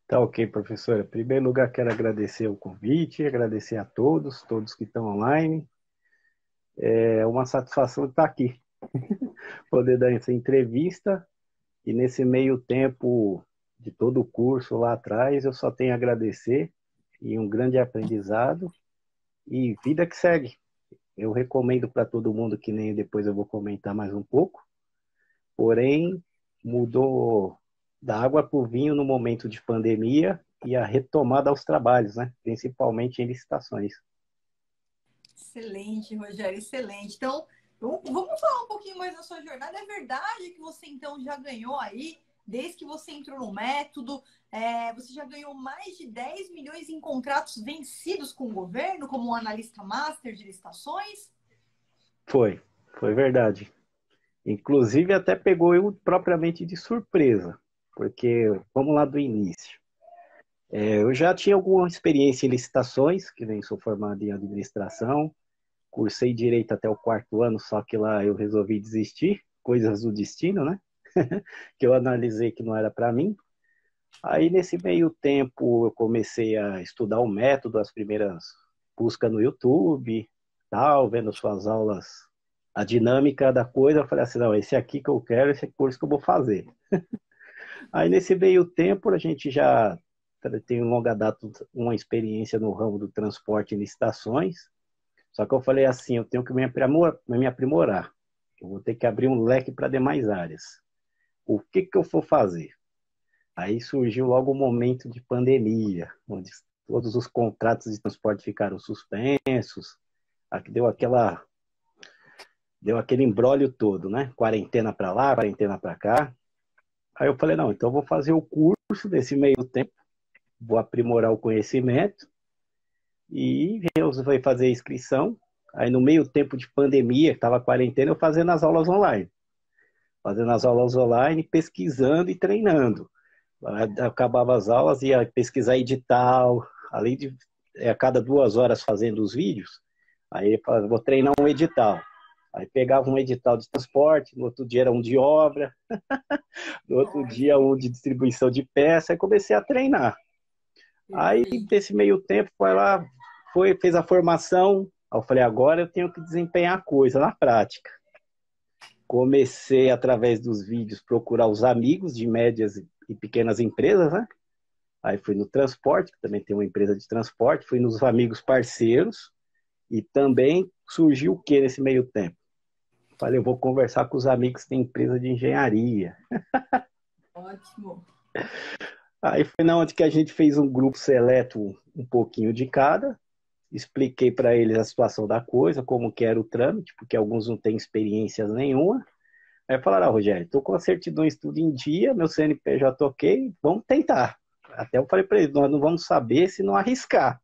Tá ok, professora. Em primeiro lugar, quero agradecer o convite, agradecer a todos que estão online. É uma satisfação estar aqui, poder dar essa entrevista. E nesse meio tempo de todo o curso lá atrás, eu só tenho a agradecer e um grande aprendizado e vida que segue. Eu recomendo para todo mundo, que nem depois eu vou comentar mais um pouco, porém, mudou da água para o vinho no momento de pandemia e a retomada aos trabalhos, né? Principalmente em licitações. Excelente, Rogério, excelente. Então, vamos falar um pouquinho mais da sua jornada. É verdade que você, então, já ganhou aí, desde que você entrou no método, você já ganhou mais de 10 milhões em contratos vencidos com o governo, como um analista master de licitações? Foi, foi verdade. Inclusive até pegou eu propriamente de surpresa, porque vamos lá do início. Eu já tinha alguma experiência em licitações, que nem sou formado em administração, cursei direito até o quarto ano, só que lá eu resolvi desistir, coisas do destino, né? Que eu analisei que não era para mim. Aí nesse meio tempo eu comecei a estudar o método, as primeiras buscas no YouTube, tal, vendo suas aulas, a dinâmica da coisa, eu falei assim, não, esse aqui que eu quero, esse é o curso que eu vou fazer. Aí nesse meio tempo a gente já tem longa data uma experiência no ramo do transporte em licitações, só que eu falei assim, eu tenho que me aprimorar. Eu vou ter que abrir um leque para demais áreas. O que que eu vou fazer? Aí surgiu logo o momento de pandemia, onde todos os contratos de transporte ficaram suspensos, aqui deu aquele embrólio todo, né? Quarentena para lá, quarentena para cá. Aí eu falei, não, então eu vou fazer o curso desse meio tempo, vou aprimorar o conhecimento e eu vou fazer a inscrição. Aí no meio tempo de pandemia, que estava quarentena, eu fazendo as aulas online. Fazendo as aulas online, pesquisando e treinando. Acabava as aulas, ia pesquisar edital, além de a cada 2 horas fazendo os vídeos, aí eu falava, vou treinar um edital. Aí pegava um edital de transporte, no outro dia era um de obra, no outro dia um de distribuição de peça, aí comecei a treinar. Aí, Perfeito. nesse meio tempo, foi lá, fez a formação, aí eu falei, agora eu tenho que desempenhar a coisa na prática. Comecei, através dos vídeos, procurar os amigos de médias e pequenas empresas, né? Aí fui no transporte, que também tem uma empresa de transporte, fui nos amigos parceiros e também surgiu o que nesse meio tempo? Falei, eu vou conversar com os amigos que têm empresa de engenharia. Ótimo. Aí foi na onde que a gente fez um grupo seleto, um pouquinho de cada, expliquei para eles a situação da coisa, como que era o trâmite, porque alguns não têm experiência nenhuma. Aí falaram, ah, Rogério, estou com a certidão de estudo em dia, meu CNPJ ok, vamos tentar. Até eu falei para eles, nós não vamos saber se não arriscar.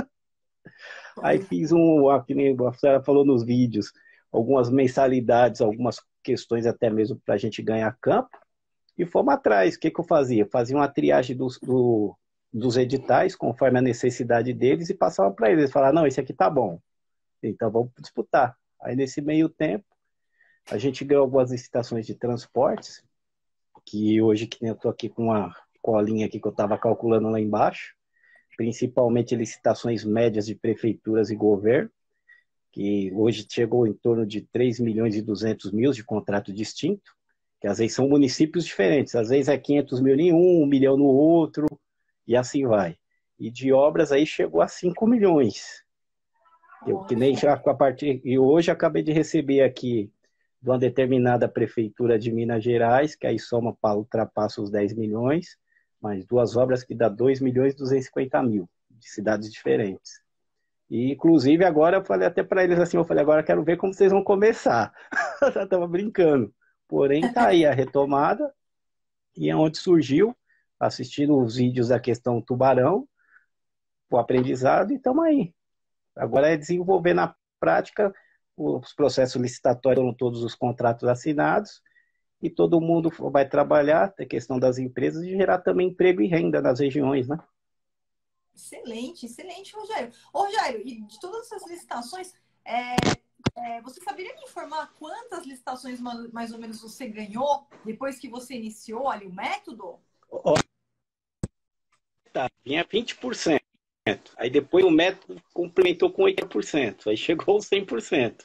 Aí fiz que nem a senhora falou nos vídeos, algumas mensalidades, algumas questões até mesmo para a gente ganhar campo, e fomos atrás. O que, que eu fazia? Eu fazia uma triagem dos editais, conforme a necessidade deles, e passava para eles. Falar, não, esse aqui tá bom, então vamos disputar. Aí nesse meio tempo, a gente ganhou algumas licitações de transportes, que hoje que eu estou aqui com uma colinha aqui que eu estava calculando lá embaixo, principalmente licitações médias de prefeituras e governo, que hoje chegou em torno de 3 milhões e 200 mil de contrato distinto, que às vezes são municípios diferentes, às vezes é 500 mil em um, 1 milhão no outro, e assim vai. E de obras aí chegou a 5 milhões. Eu que nem Ótimo. já a partir e hoje acabei de receber aqui de uma determinada prefeitura de Minas Gerais, que aí soma para ultrapassa os 10 milhões, mais duas obras que dá 2 milhões e 250 mil, de cidades diferentes. E, inclusive, agora eu falei até para eles assim, eu falei, agora eu quero ver como vocês vão começar. Eu já estava brincando. Porém, tá aí a retomada, e é onde surgiu, assistindo os vídeos da questão tubarão, o aprendizado, e estamos aí. Agora é desenvolver na prática os processos licitatórios, todos os contratos assinados, e todo mundo vai trabalhar, a questão das empresas, e gerar também emprego e renda nas regiões, né? Excelente, excelente, Rogério. Ô, Rogério, e de todas essas licitações, você saberia me informar quantas licitações mais ou menos você ganhou depois que você iniciou ali o método? Tá, vinha 20%. Aí depois o método complementou com 80%. Aí chegou aos 100%.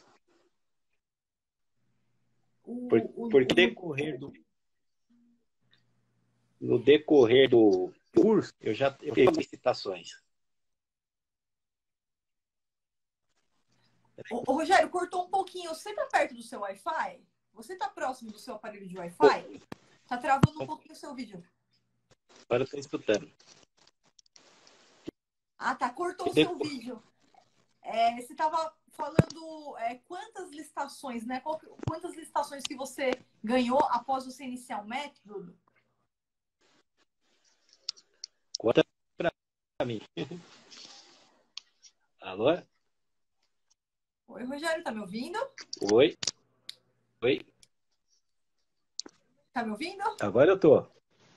Porque no decorrer do curso, eu fiz licitações. Ô, Rogério, cortou um pouquinho. Você tá perto do seu Wi-Fi? Você tá próximo do seu aparelho de Wi-Fi? Tá travando um pouquinho o seu vídeo. Agora eu tô escutando. Ah, tá. Cortou o seu vídeo. Você estava falando quantas licitações, né? Quantas licitações que você ganhou após você iniciar o método? Conta pra mim. Alô? Oi, Rogério, tá me ouvindo? Oi? Oi? Tá me ouvindo? Agora eu tô.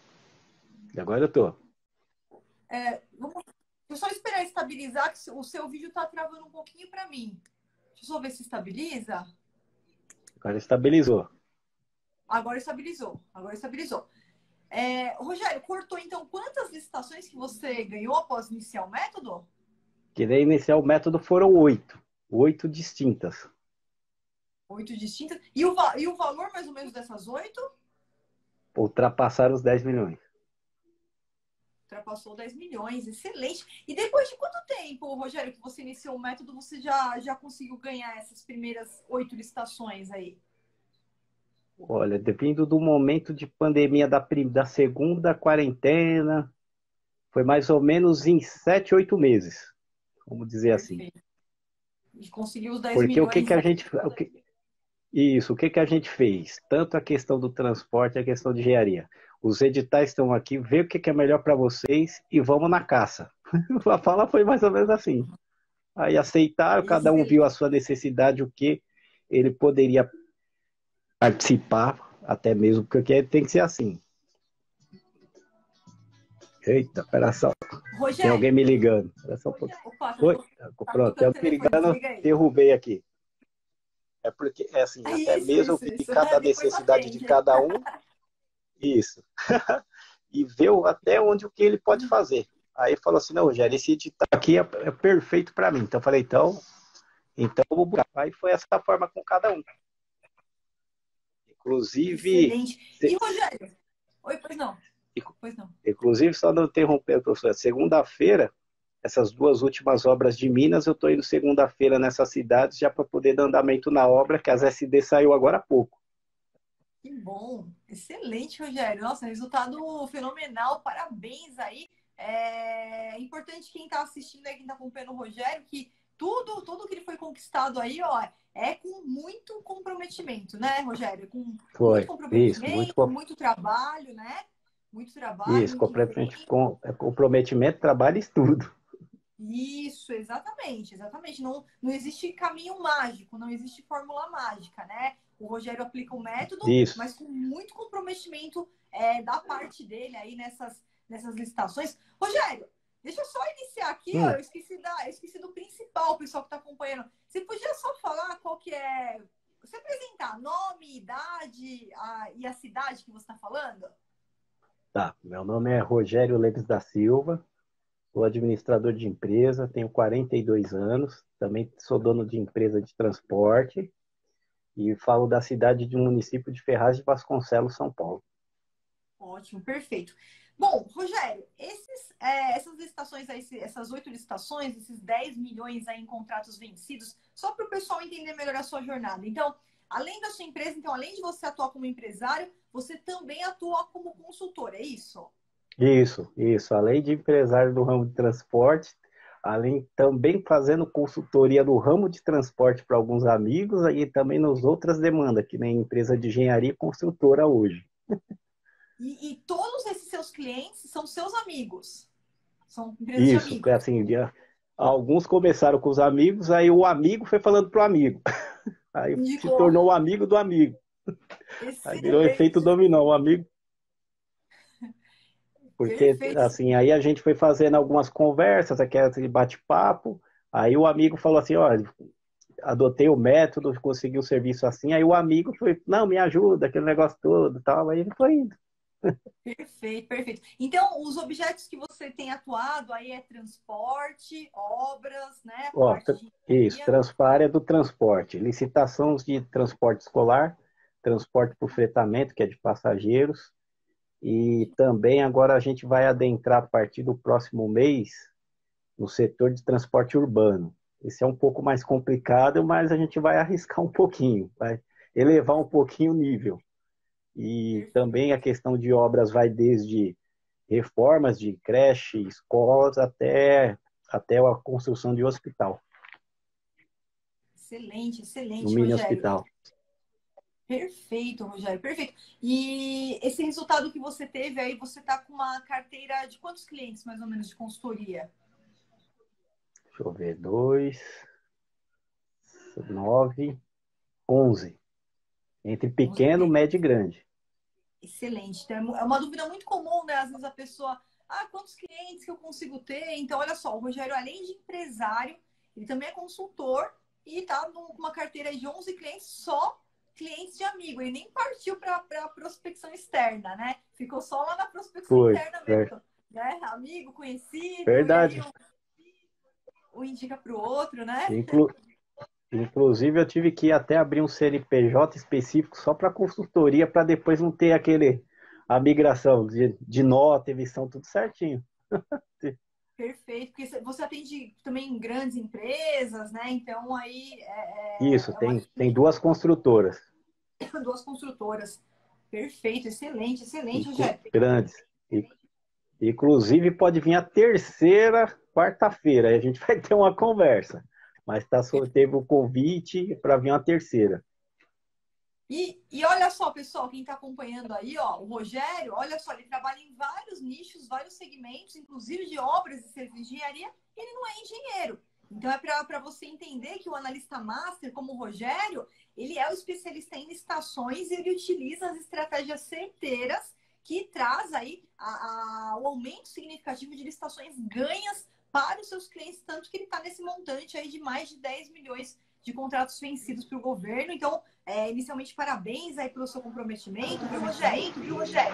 Deixa eu só esperar estabilizar, que o seu vídeo tá travando um pouquinho para mim. Deixa eu só ver se estabiliza. Agora estabilizou. Agora estabilizou. Rogério, cortou então quantas licitações que você ganhou após iniciar o método? Que daí iniciar o método foram 8. 8 distintas. 8 distintas. E o valor mais ou menos dessas 8? Ultrapassaram os 10 milhões. Ultrapassou 10 milhões, excelente. E depois de quanto tempo, Rogério, que você iniciou o método, você já conseguiu ganhar essas primeiras 8 licitações aí? Olha, dependendo do momento de pandemia da segunda quarentena, foi mais ou menos em 7, 8 meses, vamos dizer assim. Perfeito. E conseguiu os 10 Porque milhões. o que a gente fez? Tanto a questão do transporte, a questão de engenharia. Os editais estão aqui, vê o que é melhor para vocês e vamos na caça. A fala foi mais ou menos assim. Aí aceitaram, cada um viu a sua necessidade, o que ele poderia participar, até mesmo, porque tem que ser assim. Eita, pera só. Rogério, tem alguém me ligando. Pera só um pouquinho. Opa, Oi? Pronto, tem alguém me ligando, derrubei aqui. É porque, assim, até mesmo eu vi cada necessidade de cada um. Isso. E ver até onde o que ele pode fazer. Aí falou assim, não, Rogério, esse edital aqui é perfeito para mim. Então eu falei, então eu vou buscar. Aí foi essa forma com cada um. Inclusive... Excelente. E, Rogério? Oi, pois não. Inclusive, só não interromper, professor, segunda-feira, essas 2 últimas obras de Minas, eu estou indo segunda-feira nessas cidades já para poder dar andamento na obra, que as SD saiu agora há pouco. Que bom, excelente, Rogério. Nossa, resultado fenomenal, parabéns aí. É importante quem está assistindo aí, quem está acompanhando o Rogério, que tudo que ele foi conquistado aí, ó, é com muito comprometimento, né, Rogério? Com muito comprometimento, muito trabalho, né? Muito trabalho, isso, comprometimento, trabalho e estudo. Isso, exatamente. Não existe caminho mágico, não existe fórmula mágica, né? O Rogério aplica o método, mas com muito comprometimento da parte dele aí nessas licitações. Rogério, deixa eu só iniciar aqui, ó, eu esqueci do principal, o pessoal que está acompanhando. Você podia só falar qual que é... Você apresentar nome, idade e a cidade que você está falando? Tá, meu nome é Rogério Leves da Silva, sou administrador de empresa, tenho 42 anos, também sou dono de empresa de transporte e falo da cidade de um município de Ferraz de Vasconcelos, São Paulo. Ótimo, perfeito. Bom, Rogério, essas licitações aí, essas 8 licitações, esses 10 milhões aí em contratos vencidos, só para o pessoal entender melhor a sua jornada. Então, além da sua empresa, então, além de você atuar como empresário, você também atua como consultor, é isso? Isso. Além de empresário do ramo de transporte, além também fazendo consultoria no ramo de transporte para alguns amigos, e também nas outras demandas, que nem empresa de engenharia e construtora hoje. E todos esses seus clientes são seus amigos? São empresas de amigos? Isso, assim, alguns começaram com os amigos, aí o amigo foi falando pro amigo. Aí se tornou o amigo do amigo. Excelente. Aí virou efeito dominó, o amigo. Porque, assim, aí a gente foi fazendo algumas conversas, aquele bate-papo, aí o amigo falou assim, olha, adotei o método, consegui o serviço assim, aí o amigo foi, não, me ajuda, aquele negócio todo e tal, aí ele foi indo. Perfeito, perfeito. Então, os objetos que você tem atuado aí é transporte, obras, né? Ó, Parte de isso, engenharia. área do transporte, licitação de transporte escolar, transporte por fretamento, que é de passageiros, e também agora a gente vai adentrar a partir do próximo mês no setor de transporte urbano. Esse é um pouco mais complicado, mas a gente vai arriscar um pouquinho, vai elevar um pouquinho o nível. E também a questão de obras vai desde reformas de creche, escolas, até a construção de hospital, Excelente, no excelente, mini Rogério. hospital. Perfeito, Rogério, perfeito. E esse resultado que você teve aí, você está com uma carteira de quantos clientes, mais ou menos, de consultoria? Deixa eu ver, 2, 9, 11. Entre 11 pequeno, clientes. médio e grande. Excelente. Então, é uma dúvida muito comum, né? Às vezes a pessoa, quantos clientes que eu consigo ter? Então, olha só, o Rogério, além de empresário, ele também é consultor e está com uma carteira de 11 clientes, só clientes de amigo. Ele nem partiu para a prospecção externa, né? Ficou só lá na prospecção Foi, interna mesmo, né? Amigo, conhecido, e aí verdade. um indica para o outro, né? Inclu Inclusive, eu tive que até abrir um CNPJ específico só para consultoria, para depois não ter a migração de nota, emissão, tudo certinho. Perfeito, porque você atende também grandes empresas, né? Então aí Isso, é uma tem duas construtoras, duas construtoras. Perfeito, excelente, excelente, Rogério. grandes. Inclusive, pode vir a terceira quarta-feira, aí a gente vai ter uma conversa. Mas teve o convite para vir uma terceira. E olha só, pessoal, quem está acompanhando aí, ó, o Rogério, olha só, ele trabalha em vários nichos, vários segmentos, inclusive de obras e serviços de engenharia, ele não é engenheiro. Então é para você entender que o analista master, como o Rogério, ele é o especialista em licitações e ele utiliza as estratégias certeiras que traz aí o aumento significativo de licitações ganhas para os seus clientes, tanto que ele está nesse montante aí de mais de 10 milhões de contratos vencidos para o governo. Então, inicialmente, parabéns aí pelo seu comprometimento, viu, Rogério?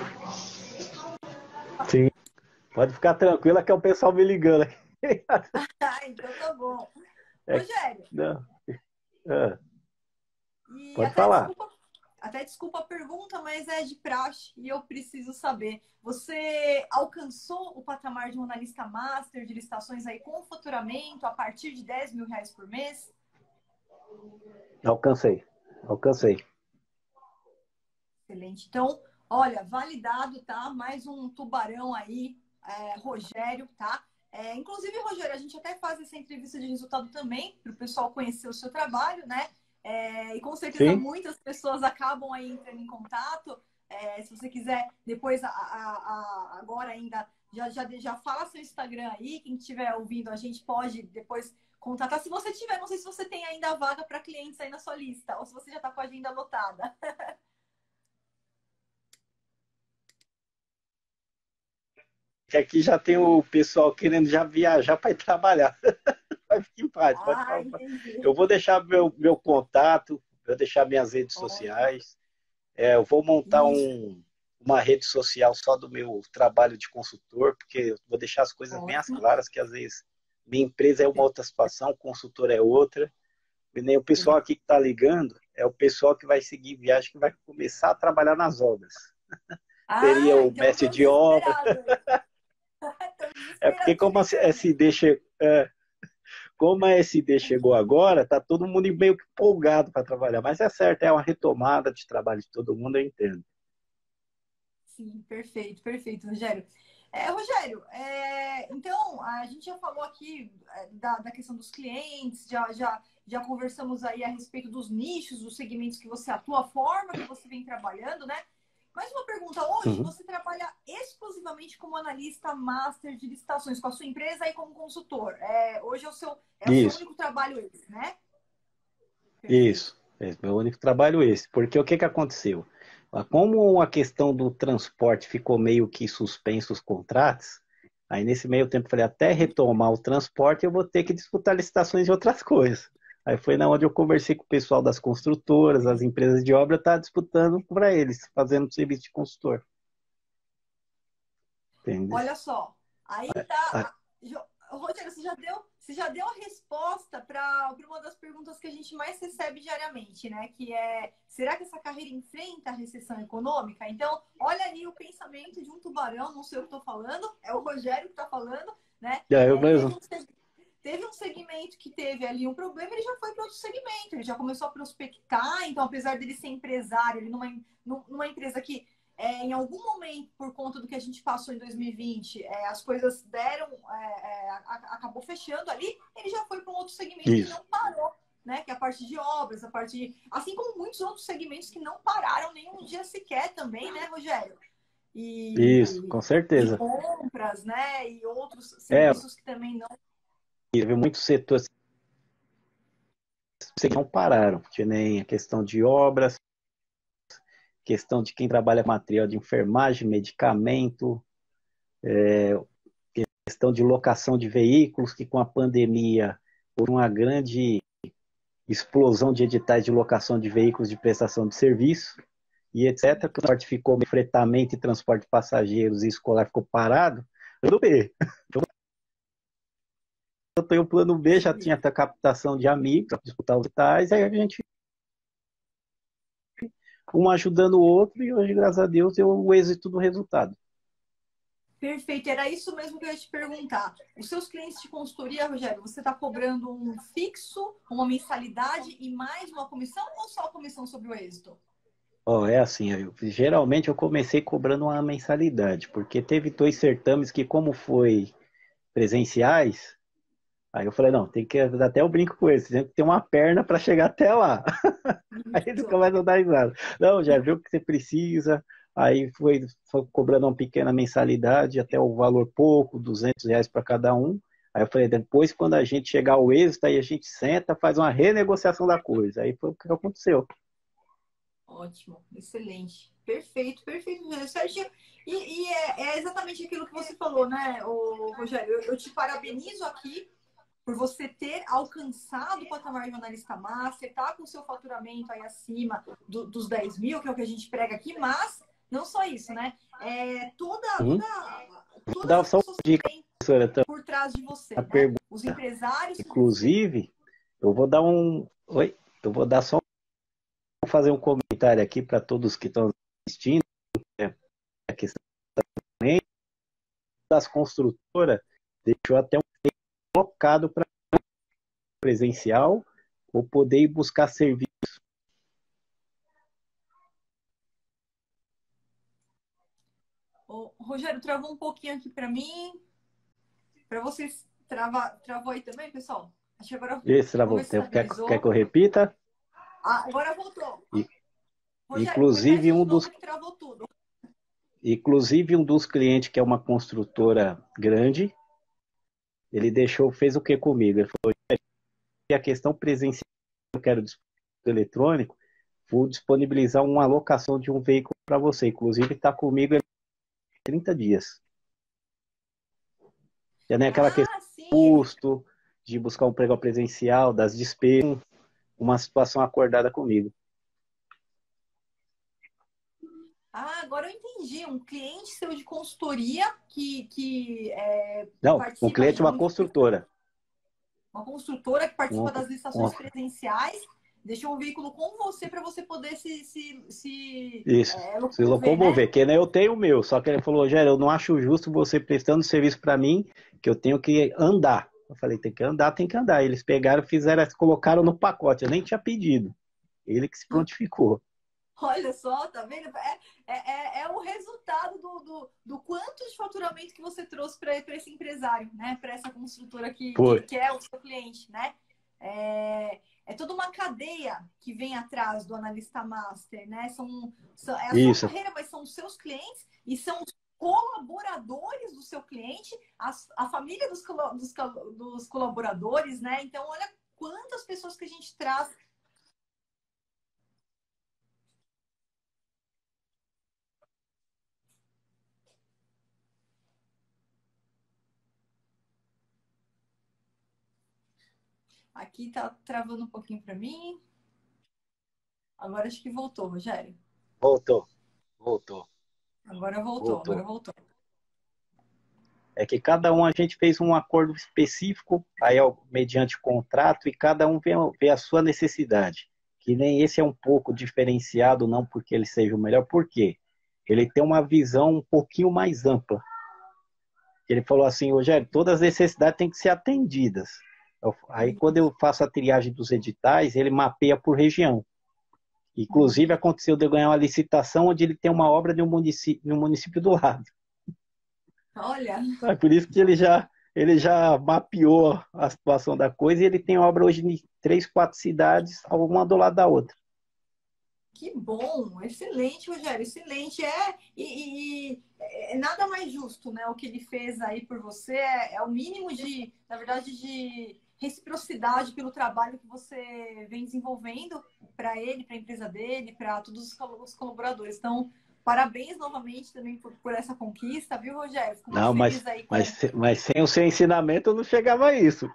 Sim, pode ficar tranquila que é o pessoal me ligando aqui. Então tá bom. É, Rogério, não, é, e pode falar. até desculpa a pergunta, mas é de praxe e eu preciso saber. Você alcançou o patamar de um analista master de licitações aí com faturamento a partir de 10 mil reais por mês? Alcancei, alcancei. Excelente. Então, olha, validado, tá? Mais um tubarão aí, Rogério, tá? Inclusive, Rogério, a gente até faz essa entrevista de resultado também, para o pessoal conhecer o seu trabalho, né? E com certeza Sim, muitas pessoas acabam aí entrando em contato. Se você quiser, depois, agora ainda, já fala seu Instagram aí. Quem estiver ouvindo, a gente pode depois contatar. Se você tiver, não sei se você tem ainda vaga para clientes aí na sua lista, ou se você já está com a agenda lotada. que aqui já tem o pessoal querendo já viajar para ir trabalhar. Vai ficar em paz, pode Ah, falar. entendi. Eu vou deixar meu contato, vou deixar minhas redes Ótimo. sociais. Eu vou montar Isso, uma rede social só do meu trabalho de consultor, porque eu vou deixar as coisas bem as ótimo. claras, que às vezes minha empresa é uma outra situação, o consultor é outra. E nem o pessoal aqui que está ligando é o pessoal que vai seguir viagem, que vai começar a trabalhar nas obras. Seria o Então mestre estão de obra. desesperados. Estão É porque desesperados te como a ligando. SD como a SD chegou agora, tá todo mundo meio que empolgado para trabalhar. Mas é certo, é uma retomada de trabalho de todo mundo, eu entendo. Sim, perfeito, perfeito, Rogério. Rogério, então a gente já falou aqui da questão dos clientes, já conversamos aí a respeito dos nichos, dos segmentos que você atua, a forma que você vem trabalhando, né? Mais uma pergunta, hoje Uhum. você trabalha exclusivamente como analista master de licitações com a sua empresa e como consultor. Hoje é o seu Isso, único trabalho esse, né? Perfeito. isso. É meu único trabalho esse. Porque o que aconteceu? Como a questão do transporte ficou meio que suspenso os contratos, aí nesse meio tempo eu falei, até retomar o transporte eu vou ter que disputar licitações de outras coisas. Aí foi na onde eu conversei com o pessoal das construtoras, as empresas de obra, tá disputando para eles, fazendo serviço de consultor. Entendeu? Olha só, aí tá. Rogério, você já deu a resposta para uma das perguntas que a gente mais recebe diariamente, né? Que é, será que essa carreira enfrenta a recessão econômica? Então, olha ali o pensamento de um tubarão, não sei o que estou falando, é o Rogério que está falando, né? É, eu mesmo. Teve um segmento que teve ali um problema, ele já foi para outro segmento, ele já começou a prospectar, então, apesar dele ser empresário, ele numa empresa que em algum momento, por conta do que a gente passou em 2020, as coisas deram, acabou fechando ali, ele já foi para um outro segmento que Isso. não parou, né? Que é a parte de obras, assim como muitos outros segmentos que não pararam nenhum dia sequer também, né, Rogério? Isso, E com de certeza. compras, né? E outros É, serviços que também não. teve muitos setores que não pararam, que nem a questão de obras, questão de quem trabalha com material de enfermagem, medicamento, questão de locação de veículos, que com a pandemia, por uma grande explosão de editais de locação de veículos de prestação de serviço e etc., que o transporte ficou, fretamento e transporte de passageiros e escolar ficou parado, plano B. Eu tenho o plano B, já tinha a captação de amigos para disputar os editais, aí a gente um ajudando o outro e hoje, graças a Deus, deu o êxito do resultado. Perfeito, era isso mesmo que eu ia te perguntar. Os seus clientes de consultoria, Rogério, você está cobrando um fixo, uma mensalidade e mais uma comissão ou só a comissão sobre o êxito? É assim, geralmente eu comecei cobrando uma mensalidade, porque teve 2 certames que, como foi presenciais, aí eu falei, não, tem que, até eu brinco com eles, tem que ter uma perna para chegar até lá. Aí eles Isso. começam a dar risada. Não, já viu o que você precisa, aí foi cobrando uma pequena mensalidade, até o valor pouco, R$ 200 para cada um. Aí eu falei, depois quando a gente chegar ao êxito, aí a gente senta, faz uma renegociação da coisa. Aí foi o que aconteceu. Ótimo, excelente. Perfeito, perfeito, Rogério. Certinho. E é exatamente aquilo que você falou, né, Rogério? Eu te parabenizo aqui por você ter alcançado o patamar de analista master, tá com o seu faturamento aí acima dos 10 mil, que é o que a gente prega aqui, mas não só isso, né? Uhum. Vou Todas dar as só uma pessoas que dica, vêm professora, por trás de você, a né? pergunta. Os empresários que você. Inclusive, eu vou dar um. Oi? Eu vou dar só fazer um comentário aqui para todos que estão assistindo, né? A questão das construtoras deixou até um focado para presencial ou poder ir buscar serviço. Ô, Rogério, travou um pouquinho aqui para mim. Para vocês, travou aí também, pessoal? Acho que agora, Esse vamos ver se quer que estabilizou. eu repita? Ah, agora voltou. Rogério, Inclusive repete de um novo dos, que travou tudo. inclusive um dos clientes que é uma construtora grande, ele fez o que comigo? Ele falou que a questão presencial, eu quero eletrônico, vou disponibilizar uma alocação de um veículo para você. Inclusive está comigo há 30 dias. Já nem aquela questão Ah, de sim, ele. custo, de buscar um emprego presencial, das despesas, uma situação acordada comigo. Ah, agora eu entendi. Um cliente seu de consultoria que Não, um participa cliente, de uma muitas. construtora. Uma construtora que participa Uma, das licitações uma, presenciais, deixou um veículo com você para você poder isso, se locomover, né? locomover, que nem eu tenho o meu, só que ele falou, Rogério, eu não acho justo você prestando serviço para mim, que eu tenho que andar. Eu falei, tem que andar, tem que andar. Eles pegaram, fizeram, colocaram no pacote, eu nem tinha pedido. Ele que se prontificou. Olha só, tá vendo? É o resultado do quanto de faturamento que você trouxe para esse empresário, né? Para essa construtora Foi. que é o seu cliente, né? É toda uma cadeia que vem atrás do analista master, né? É a sua Isso, carreira, mas são os seus clientes e são os colaboradores do seu cliente, a família dos colaboradores, né? Então, olha quantas pessoas que a gente traz. Aqui tá travando um pouquinho para mim. Agora acho que voltou, Rogério. voltou, voltou, Agora voltou, agora voltou. voltou. É que cada um a gente fez um acordo específico, aí mediante contrato, e cada um vê a sua necessidade. Que nem esse é um pouco diferenciado, não porque ele seja o melhor, por quê? Ele tem uma visão um pouquinho mais ampla. Ele falou assim, Rogério, todas as necessidades têm que ser atendidas. Aí quando eu faço a triagem dos editais, ele mapeia por região. Inclusive aconteceu de eu ganhar uma licitação onde ele tem uma obra de um município do lado. Olha, É por isso que ele já mapeou a situação da coisa e ele tem obra hoje em 3, 4 cidades, uma do lado da outra. que bom, excelente, Rogério, excelente. É nada mais justo, né? O que ele fez aí por você é o mínimo de, na verdade, de reciprocidade pelo trabalho que você vem desenvolvendo para ele, para a empresa dele, para todos os colaboradores. Então, parabéns novamente também por essa conquista, viu, Rogério? Fico muito Não, feliz aí com. mas sem o seu ensinamento eu não chegava a isso.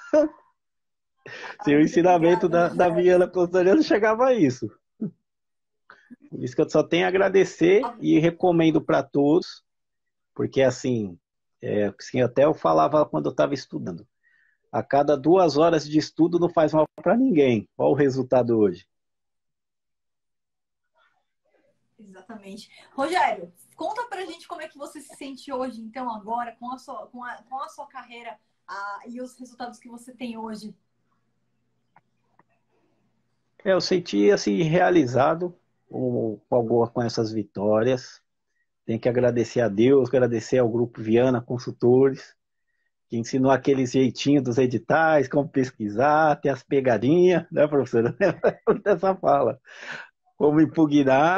Sem Ai, o muito ensinamento obrigada, da Rogério. Viana Consultoria eu não chegava a isso. Por isso que eu só tenho a agradecer e recomendo para todos, porque assim, assim, até eu falava quando eu estava estudando. A cada 2 horas de estudo não faz mal para ninguém. Olha o resultado hoje. Exatamente. Rogério, conta pra gente como é que você se sente hoje, então, agora, com a sua carreira e os resultados que você tem hoje. Eu senti assim realizado com essas vitórias. Tem que agradecer a Deus, agradecer ao Grupo Viana Consultores, que ensinou aqueles jeitinhos dos editais, como pesquisar, ter as pegadinhas, né, professora? Essa fala. Como impugnar.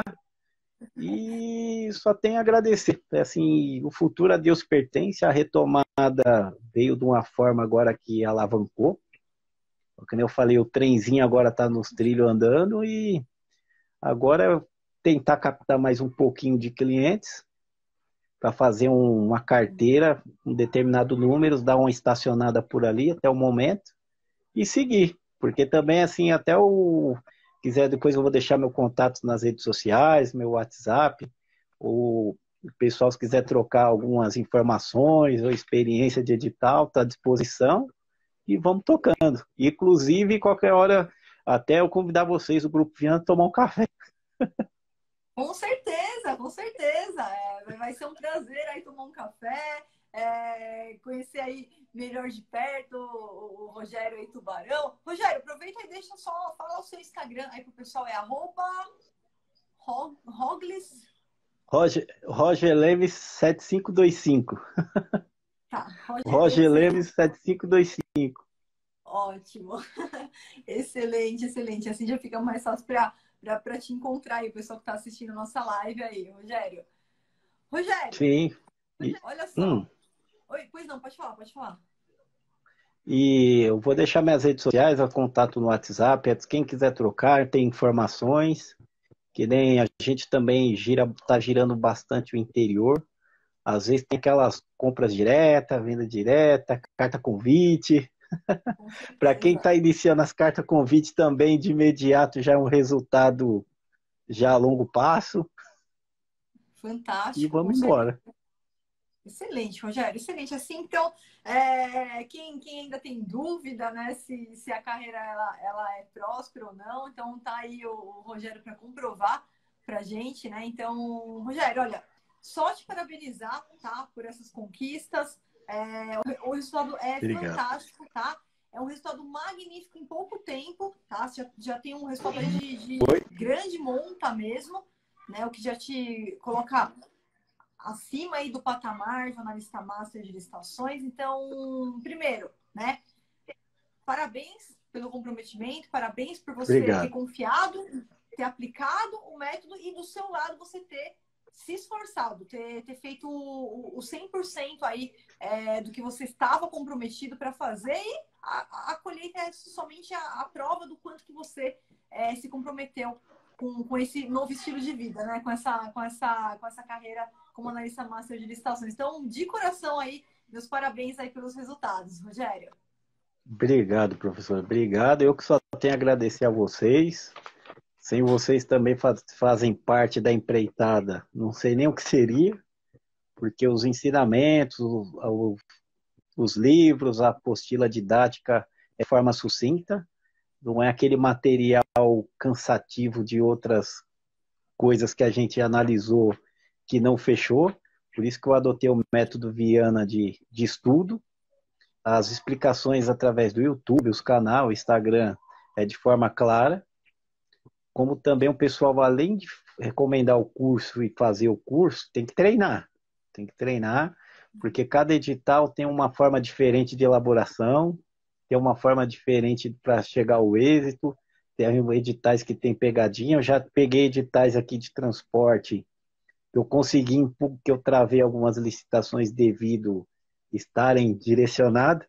E só tenho a agradecer. Assim, o futuro a Deus pertence, a retomada veio de uma forma agora que alavancou. Como eu falei, o trenzinho agora está nos trilhos andando e agora tentar captar mais um pouquinho de clientes para fazer uma carteira com determinado números, dar uma estacionada por ali até o momento e seguir. Porque também, assim, até o quiser, depois eu vou deixar meu contato nas redes sociais, meu WhatsApp, ou o pessoal, se quiser trocar algumas informações ou experiência de edital, está à disposição e vamos tocando. Inclusive, qualquer hora, até eu convidar vocês, o Grupo Viana, a tomar um café. Com certeza, com certeza. Vai ser um prazer aí tomar um café, conhecer aí melhor de perto o Rogério aí Tubarão. Rogério, aproveita e deixa só falar o seu Instagram aí pro pessoal, é @Roglis. Roger Lemes 7525. Tá, Roger Roger Lemes. Lemes 7525. Ótimo. Excelente, excelente. Assim já fica mais fácil para te encontrar aí, o pessoal que está assistindo a nossa live aí, Rogério. Rogério, Sim. olha só. Oi, pois não, pode falar, pode falar. E eu vou deixar minhas redes sociais, o contato no WhatsApp. Quem quiser trocar, tem informações. Que nem a gente também está girando bastante o interior. Às vezes tem aquelas compras diretas, venda direta, carta convite. Com Para quem certeza. está iniciando as cartas convite também, de imediato já é um resultado já a longo prazo. E Fantástico, com vamos certeza. embora. Excelente, Rogério, excelente. Assim, então, quem ainda tem dúvida, né, se a carreira ela é próspera ou não, então tá aí o Rogério para comprovar para gente, né? Então, Rogério, olha, só te parabenizar, tá, por essas conquistas. O resultado é Obrigado. fantástico, tá? É um resultado magnífico em pouco tempo, tá? Você já tem um resultado aí de grande monta mesmo, né? O que já te coloca acima aí do patamar de analista master de licitações. Então, primeiro, né? Parabéns pelo comprometimento, parabéns por você ter Obrigado. confiado, ter aplicado o método e do seu lado você ter se esforçado, ter feito o 100% aí do que você estava comprometido para fazer e a colheita é somente a prova do quanto que você se comprometeu com esse novo estilo de vida, né? Com essa carreira como analista master de licitações. Então, de coração aí, meus parabéns aí pelos resultados, Rogério. Obrigado, professor. Obrigado. Eu que só tenho a agradecer a vocês. Sem vocês também fazem parte da empreitada. Não sei nem o que seria. porque os ensinamentos, os livros, a apostila didática é de forma sucinta, não é aquele material cansativo de outras coisas que a gente analisou que não fechou. Por isso que eu adotei o método Viana de estudo. As explicações através do YouTube, os canais, o Instagram, é de forma clara. Como também o pessoal, além de recomendar o curso e fazer o curso, tem que treinar. Tem que treinar, porque cada edital tem uma forma diferente de elaboração, tem uma forma diferente para chegar ao êxito. Tem editais que tem pegadinha. Eu já peguei editais aqui de transporte. Eu consegui, que eu travei algumas licitações devido estarem direcionadas.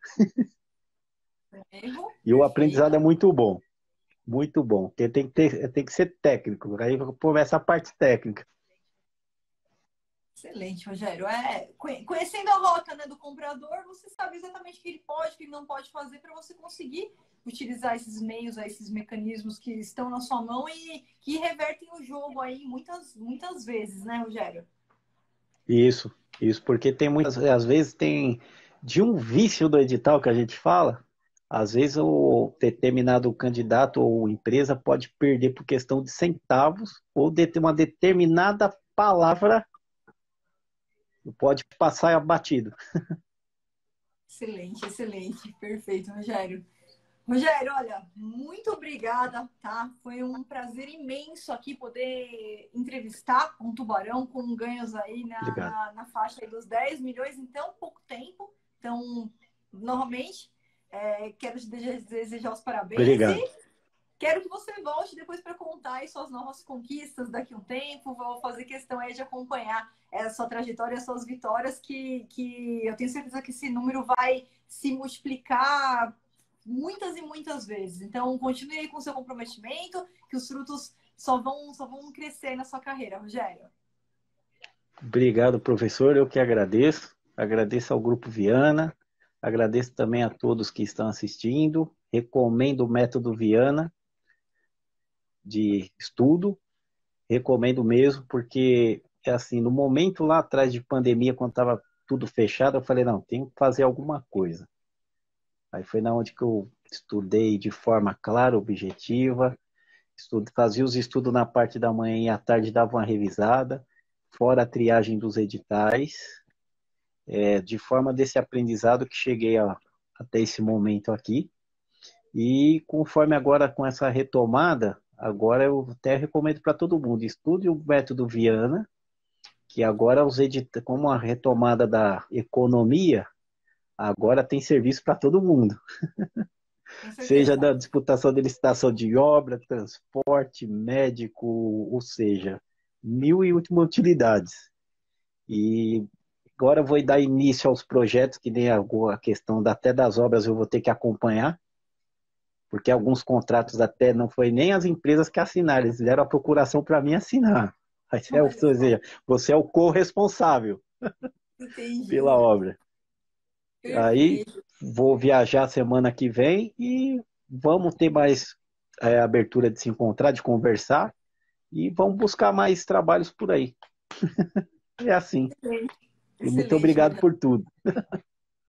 Erro, E o aprendizado é perfeito. muito bom. Muito bom. Porque tem que ser técnico. Aí começa a parte técnica. Excelente, Rogério. Conhecendo a rota, né, do comprador, você sabe exatamente o que ele pode, o que ele não pode fazer para você conseguir utilizar esses meios, esses mecanismos que estão na sua mão e que revertem o jogo aí muitas vezes, né, Rogério? Isso, porque tem muitas, às vezes tem de um vício do edital que a gente fala, às vezes o determinado candidato ou empresa pode perder por questão de centavos ou de ter uma determinada palavra pode passar abatido. Excelente, excelente. Perfeito, Rogério. Rogério, olha, muito obrigada, tá? Foi um prazer imenso aqui poder entrevistar um tubarão com ganhos aí Obrigado. na faixa aí dos 10 milhões em tão pouco tempo. Então, novamente, quero te desejar os parabéns Obrigado. e quero que você volte depois para contar aí suas novas conquistas daqui a um tempo. Vou fazer questão aí de acompanhar a sua trajetória, as suas vitórias, que eu tenho certeza que esse número vai se multiplicar muitas e muitas vezes. Então, continue aí com o seu comprometimento, que os frutos só vão crescer na sua carreira, Rogério. Obrigado, professor. Eu que agradeço. Agradeço ao Grupo Viana. Agradeço também a todos que estão assistindo. Recomendo o método Viana de estudo. Recomendo mesmo, porque é assim, no momento lá atrás de pandemia, quando estava tudo fechado, eu falei, não, tenho que fazer alguma coisa. Aí foi na onde que eu estudei de forma clara, objetiva, fazia os estudos na parte da manhã e à tarde dava uma revisada, fora a triagem dos editais, de forma desse aprendizado que cheguei até esse momento aqui. E conforme agora com essa retomada, agora eu até recomendo para todo mundo, estude o método Viana, que agora como a retomada da economia, agora tem serviço para todo mundo. Com Seja certeza. da disputação de licitação de obra, transporte, médico, ou seja, mil e últimas utilidades. E agora eu vou dar início aos projetos, que nem a questão até das obras eu vou ter que acompanhar, porque alguns contratos até não foi nem as empresas que assinaram, eles deram a procuração para mim assinar. Ou Olha só. seja, você é o corresponsável pela Entendi. obra. Aí Perfeito. vou viajar semana que vem e vamos ter mais abertura de se encontrar, de conversar e vamos buscar mais trabalhos por aí. É assim. Excelente. E muito Excelente, obrigado Rogério. por tudo.